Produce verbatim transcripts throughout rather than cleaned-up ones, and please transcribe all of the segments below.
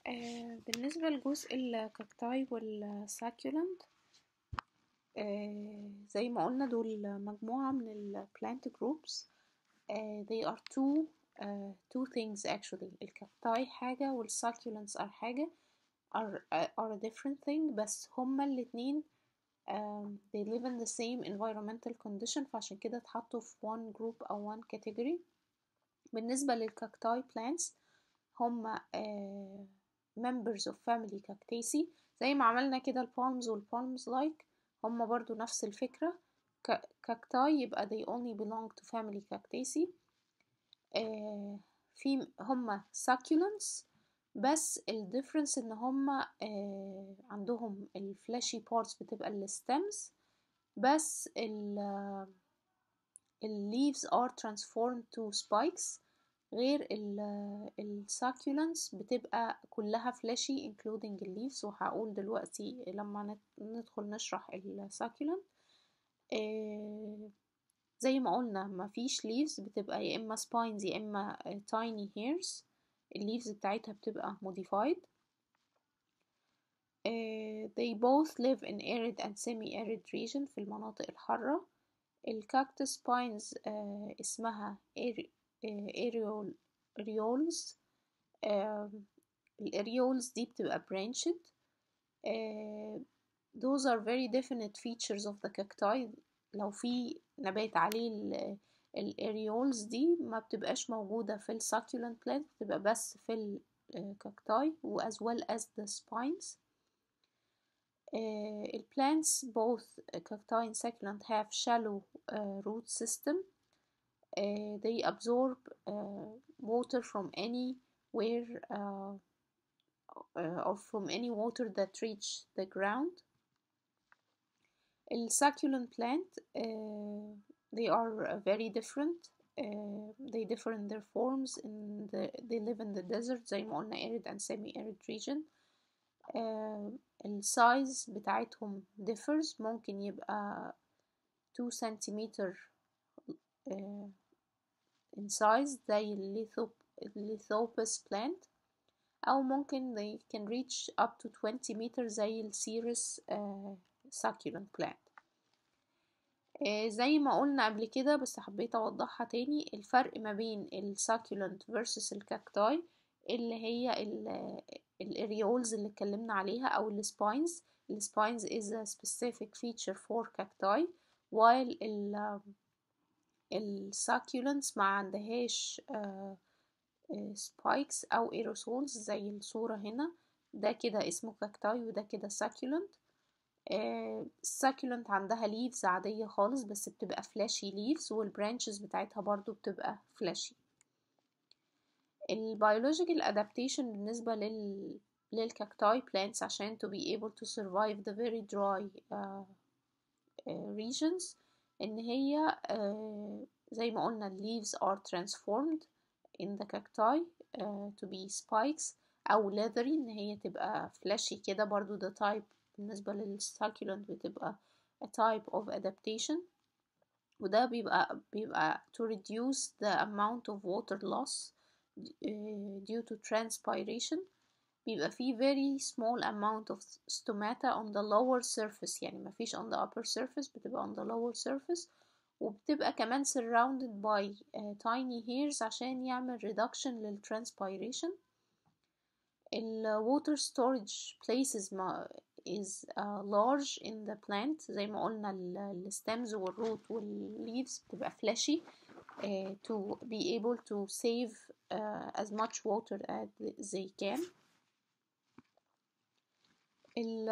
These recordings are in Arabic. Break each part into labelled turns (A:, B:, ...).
A: آه، بالنسبة لجزء الكاكتاي والساكيولنت، آه، زي ما قلنا دول مجموعة من ال plant groups. آه، they are two uh, two things actually. الكاكتاي حاجة والsucculents are حاجة are, are a different thing، بس هما الاتنين um, they live in the same environmental condition، فعشان كده اتحطوا في one group أو one category. بالنسبة للكاكتاي plants هما آه members of family Cactaceae، زي ما عملنا كده البالمز والبالمز لايك، هما برضو نفس الفكرة. كاكتاي يبقى they only belong to family Cactaceae. آه في هما succulents، بس ال difference ان هما آه عندهم ال fleshy parts بتبقى ال stems، بس ال ال leaves are transformed to spikes، غير ال ال succulents بتبقى كلها fleshy including ال leaves. وهقول دلوقتي لما ندخل نشرح ال succulent. آه زي ما قلنا مفيش leaves، بتبقى يا اما spines يا اما tiny hairs. ال leaves بتاعتها بتبقى modified. آه they both live in arid and semi-arid region، في المناطق الحارة. الكاكتس باينز آه اسمها aerial areoles. آه الاريولز دي بتبقى branched. آه those are very definite features of the cacti. لو في نبات عليه الاريولز دي ما بتبقاش موجودة في الساكيولنت plant، بتبقى بس في الكاكتاي و as well as the spines. Uh, plants, both cacti and succulent, have shallow uh, root system. Uh, they absorb uh, water from anywhere uh, uh, or from any water that reach the ground. The succulent plant, uh, they are uh, very different. Uh, they differ in their forms. In the, they live in the desert زي ما قلنا arid and semi-arid region. Uh, السايز بتاعتهم differs، ممكن يبقى two centimeter uh, in size زي الليثوبس plant، أو ممكن they can reach up to twenty meters زي السيرس uh, succulent plant. uh, زي ما قلنا قبل كده بس حبيت أوضحها تاني، الفرق ما بين الساكيولنت versus الكاكتاي اللي هي الاريولز اللي اتكلمنا عليها او السباينز. السباينز is a specific feature for cacti، while ال الساكيولنتس ما عندهاش سبايكس او ايروسولز زي الصورة هنا. ده كده اسمه كاكتاي وده كده ساكيولنت. الساكيولنت عندها ليفز عادية خالص بس بتبقى فلاشي ليفز، والبرانشز بتاعتها برضو بتبقى فلاشي. البيولوجيكال adaptation بالنسبة لل للكاكتاي plants عشان to be able to survive the very dry uh, uh, regions، ان هي uh, زي ما قلنا leaves are transformed in the cacti uh, to be spikes او leathery، ان هي تبقى fleshy كده. برضو ده type بالنسبة للsucculent بتبقى a type of adaptation، وده بيبقى بيبقى to reduce the amount of water loss due to transpiration. بيبقى فيه very small amount of stomata on the lower surface، يعني مفيش on the upper surface، بتبقى on the lower surface، وبتبقى كمان surrounded by uh, tiny hairs عشان يعمل reduction للtranspiration. ال water storage places ما is uh, large in the plant. زي ما قلنا ال stems والroot والleaves بتبقى fleshy uh, to be able to save uh, as much water as they can. ال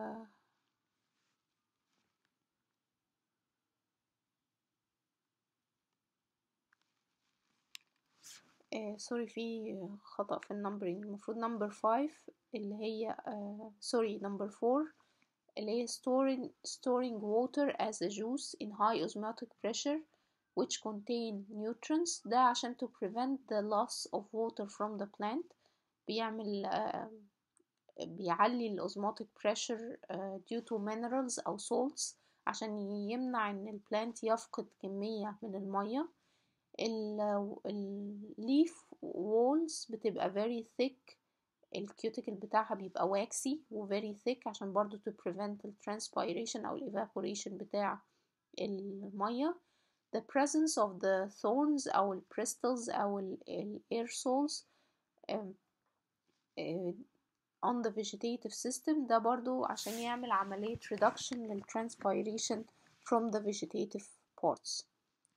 A: آه سوري في خطأ في النمبرينج، المفروض نمبر فايف اللي هي آه سوري نمبر فور اللي هي storing storing water as a juice in high osmotic pressure which contain nutrients. ده عشان to prevent the loss of water from the plant. بيعمل آه بيعلي الأوزماتيك بريشر due to minerals أو salts عشان يمنع إن البلانت يفقد كمية من المية. ال leaf walls بتبقى very thick الكيوتيكل بتاعها بيبقى واكسي و very thick عشان برضو to prevent ال transpiration أو ال evaporation بتاع المية. The presence of the thorns أو ال bristles أو ال ال aerosols um, uh, on the vegetative system ده برضو عشان يعمل عملية reduction لل transpiration from the vegetative parts.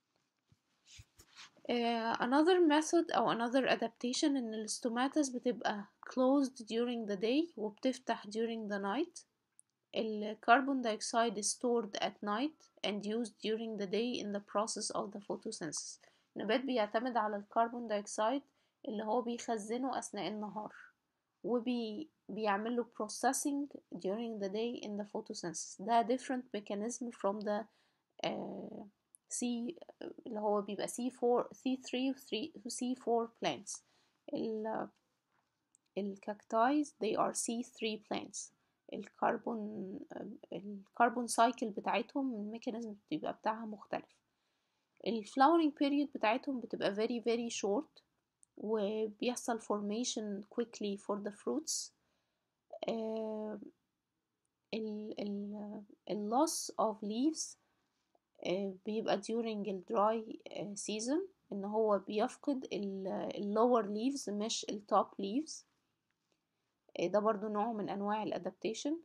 A: Uh, another method أو another adaptation إن الستوماتس بتبقى closed during the day وبتفتح during the night. ال carbon dioxide is stored at night and used during the day in the process of the photosynthesis. النبات بيعتمد على الكربون دايوكسيد اللي هو بيخزنه أثناء النهار وبي بيعمل له processing during the day in the photosynthesis. ده different mechanism from the uh, C اللي هو بيبقى C four C three و C four plants. ال الكاكتايز they are C three plants. الكربون الكربون سايكل بتاعتهم الميكانيزم بتبقى بتاعها مختلف. الفلاورينج بيريود بتاعتهم بتبقى very very short وبيحصل formation quickly for the fruits. uh, ال ال ال loss of leaves uh, بيبقى during ال dry uh, season ان هو بيفقد ال lower leaves مش ال top leaves. ده برضو نوع من أنواع الادابتيشن.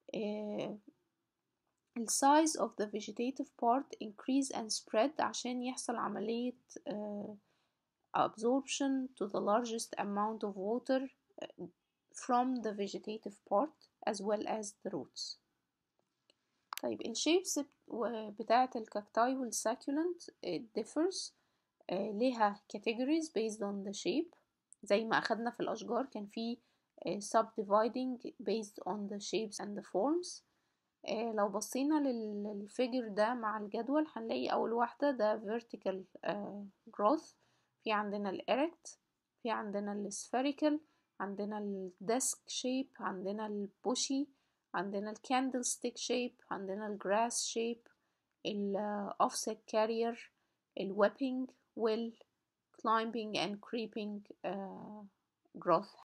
A: ال size of the vegetative part increase and spread عشان يحصل عملية uh, absorption to the largest amount of water from the vegetative part as well as the roots. طيب الشيبس بتاعة الكاكتاي والساكولنت differs uh, ليها categories based on the shape زي ما أخدنا في الأشجار كان في Uh, subdividing based on the shapes and the forms. uh, لو بصينا للفيجر ده مع الجدول هنلاقي أول واحدة ده vertical uh, growth. في عندنا ال erect، في عندنا ال spherical، عندنا ال disc shape، عندنا ال bushy، عندنا ال candlestick shape، عندنا ال grass shape، ال uh, offset carrier، ال whipping will، climbing and creeping uh, growth.